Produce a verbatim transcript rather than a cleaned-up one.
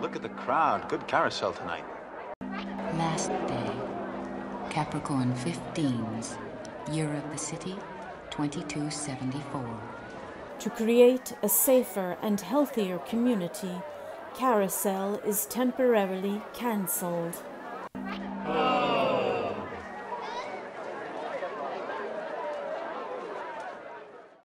look at the crowd. Good carousel tonight. Last day. Capricorn fifteens. Year of the city, twenty-two seventy-four. To create a safer and healthier community, Carousel is temporarily cancelled. Oh.